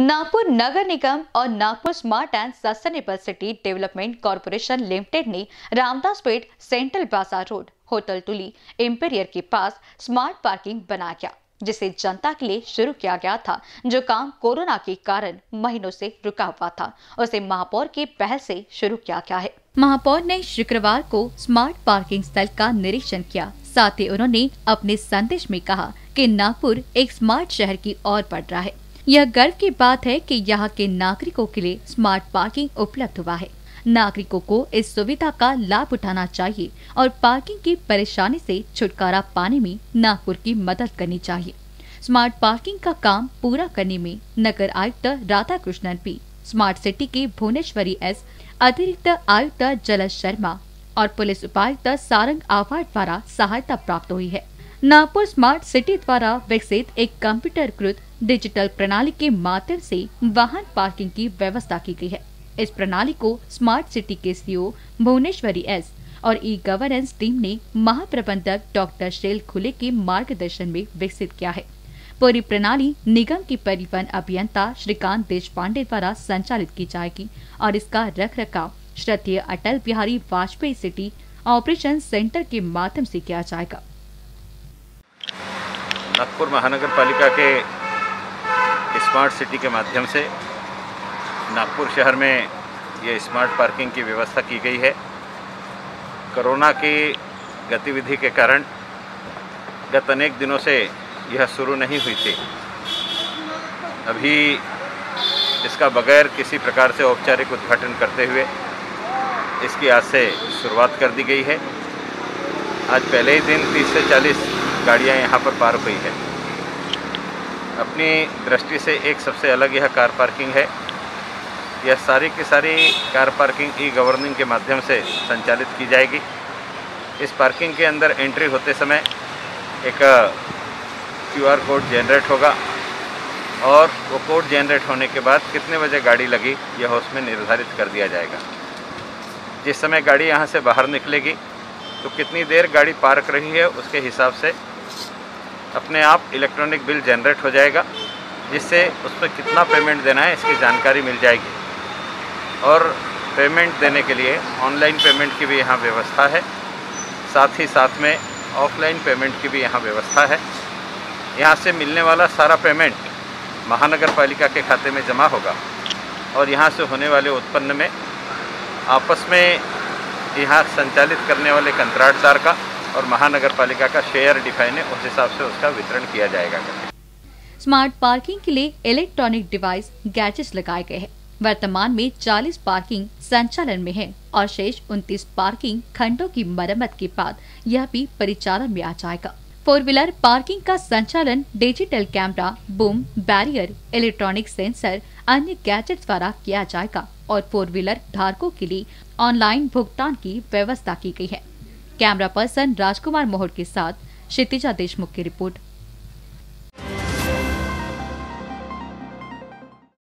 नागपुर नगर निगम और Nagpur smart and sustainable city development corporation limited ने Ramdaspeth central bazaar road hotel Tuli imperial के पास स्मार्ट पार्किंग बनाया गया, जिसे जनता के लिए शुरू किया गया था। जो काम कोरोना के कारण महीनों से रुका हुआ था, उसे महापौर की पहल से शुरू किया गया है। महापौर ने शुक्रवार को स्मार्ट पार्किंग स्थल का निरीक्षण किया। साथ ही उन्होंने अपने संदेश में कहा कि नागपुर एक स्मार्ट शहर की ओर बढ़ रहा है। यह गर्व की बात है कि यहाँ के नागरिकों के लिए स्मार्ट पार्किंग उपलब्ध हुआ है। नागरिकों को इस सुविधा का लाभ उठाना चाहिए और पार्किंग की परेशानी से छुटकारा पाने में नागपुर की मदद करनी चाहिए। स्मार्ट पार्किंग का काम पूरा करने में नगर आयुक्त राधाकृष्णन पी, स्मार्ट सिटी के भुवनेश्वरी एस, अतिरिक्त आयुक्त जलज शर्मा और पुलिस उपायुक्त सारंग आवाड़ द्वारा सहायता प्राप्त हुई है। नागपुर स्मार्ट सिटी द्वारा विकसित एक कंप्यूटरकृत डिजिटल प्रणाली के माध्यम से वाहन पार्किंग की व्यवस्था की गई है। इस प्रणाली को स्मार्ट सिटी के सीईओ भुवनेश्वरी एस और ई गवर्नेंस टीम ने महाप्रबंधक डॉक्टर शेल खुले के मार्गदर्शन में विकसित किया है। पूरी प्रणाली निगम की परिवहन अभियंता श्रीकांत देशपांडे द्वारा संचालित की जाएगी और इसका रखरखाव श्रद्धेय Atal Bihari Vajpayee city operation centre के माध्यम से किया जाएगा। नागपुर महानगर पालिका के स्मार्ट सिटी के माध्यम से नागपुर शहर में ये स्मार्ट पार्किंग की व्यवस्था की गई है। कोरोना की गतिविधि के कारण गत अनेक दिनों से यह शुरू नहीं हुई थी। अभी इसका बगैर किसी प्रकार से औपचारिक उद्घाटन करते हुए इसकी आज से शुरुआत कर दी गई है। आज पहले ही दिन 30 से 40 गाड़ियाँ यहाँ पर पार्क हुई है। अपनी दृष्टि से एक सबसे अलग यह कार पार्किंग है। यह सारी की सारी कार पार्किंग ई गवर्निंग के माध्यम से संचालित की जाएगी। इस पार्किंग के अंदर एंट्री होते समय एक QR कोड जनरेट होगा और वो कोड जनरेट होने के बाद कितने बजे गाड़ी लगी यह उसमें निर्धारित कर दिया जाएगा। जिस समय गाड़ी यहाँ से बाहर निकलेगी तो कितनी देर गाड़ी पार्क रही है उसके हिसाब से अपने आप इलेक्ट्रॉनिक बिल जनरेट हो जाएगा, जिससे उस पर कितना पेमेंट देना है इसकी जानकारी मिल जाएगी। और पेमेंट देने के लिए ऑनलाइन पेमेंट की भी यहाँ व्यवस्था है, साथ ही साथ में ऑफलाइन पेमेंट की भी यहाँ व्यवस्था है। यहाँ से मिलने वाला सारा पेमेंट महानगर पालिका के खाते में जमा होगा और यहाँ से होने वाले उत्पन्न में आपस में यहाँ संचालित करने वाले कंत्राटदार का और महानगर पालिका का शेयर डिफाइन है, उस हिसाब से उसका वितरण किया जाएगा। स्मार्ट पार्किंग के लिए इलेक्ट्रॉनिक डिवाइस गैजेट्स लगाए गए हैं। वर्तमान में 40 पार्किंग संचालन में है और शेष 29 पार्किंग खंडों की मरम्मत के बाद यह भी परिचालन में आ जाएगा। 4 व्हीलर पार्किंग का संचालन digital camera, boom barrier, electronic sensor, अन्य गैजेट्स द्वारा किया जाएगा और 4 व्हीलर धारकों के लिए ऑनलाइन भुगतान की व्यवस्था की गई है। कैमरा पर्सन राजकुमार मोहर के साथ क्षितिजा देशमुख की रिपोर्ट।